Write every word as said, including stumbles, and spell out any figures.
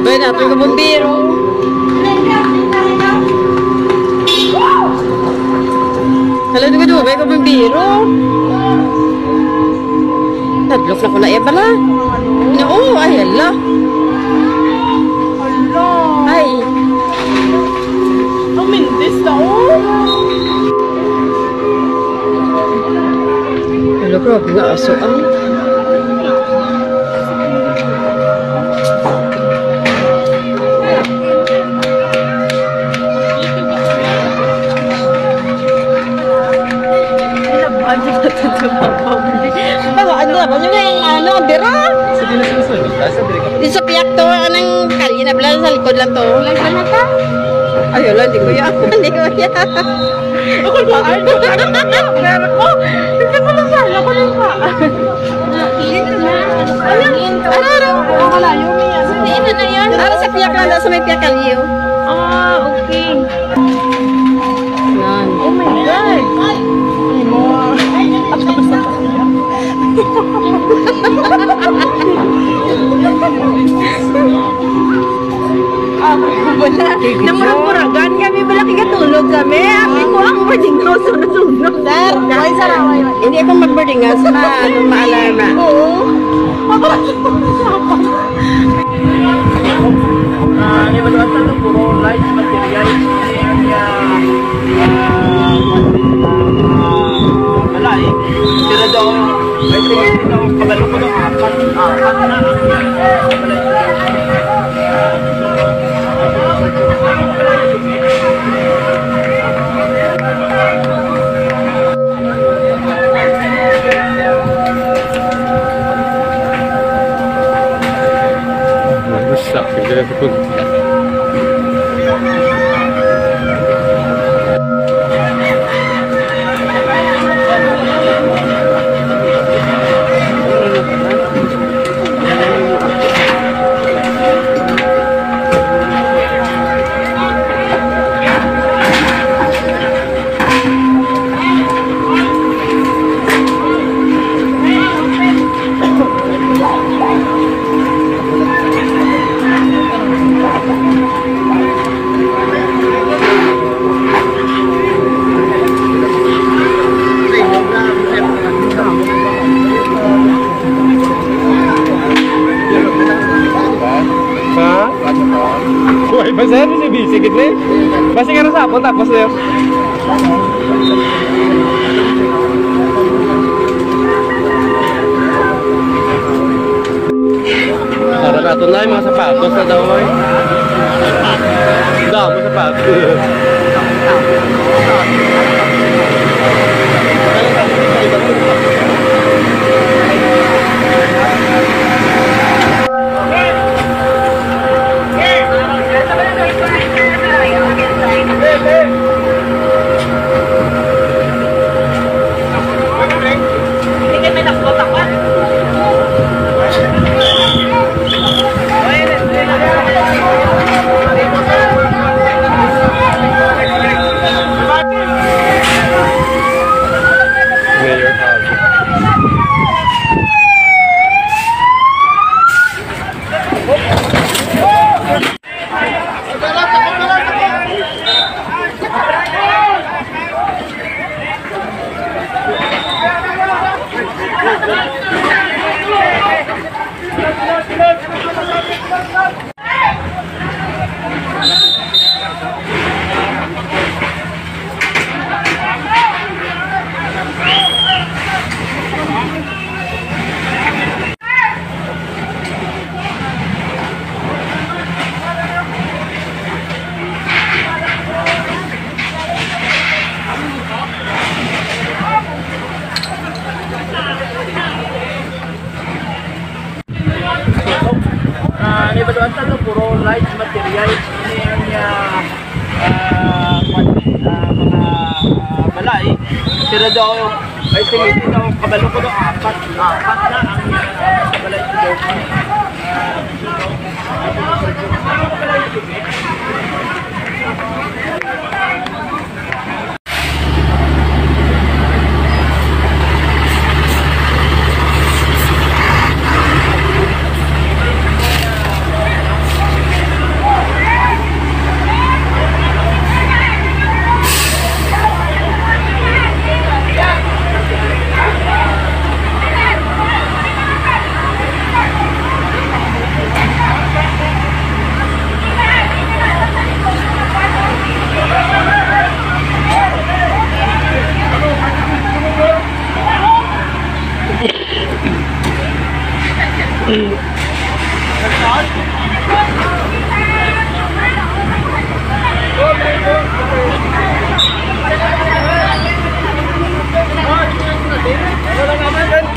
Bay na, ito yung bumbiro. Hala, ito ka doon, bay ka bumbiro. Tadlok na ko na iya bala. Oo, ay, hala. Hala. Ay. Ang mindis na, oh. Hala, grabe nga aso, ah. Di sa piyak to, anong kalye na pala sa likod lang to. Lagyan na ka? Ay, wala, hindi ko yan. Hindi ko yan. Ako ba? Ay, meron ko. Hindi ko lang sala ko lang pa. Ano? Ano? Ang malayo mo yan. Hindi na na yan. Para sa piyak lang, sa may piyak kalye. Ah, okay. Yan. Oh my God. Ay, mo. Ako wala. Namurag-muragan kami, wala kigatulog kami. Ako ko ang boarding house na sunod. Sir, ay saraway. Hindi ako mag-boarding house na, anong ma-alarma. Oo. Papalasok ko na siya ako. Ini berasal dari puro light material yang malay. Sila daw ay tingin daw kabalo ko daw apat apat na rusak kita pun. Basta ano siya busy gitu eh. Basta nga nasa hapon tapos na yun. Para nato na yung mga sapatos na daw eh. Dami sapatos. Ini berasal dari puro light material yang uh, mga balay. Sila daw ay tingin daw kabalo ko daw apat apat na ang balay daw. Wala naman,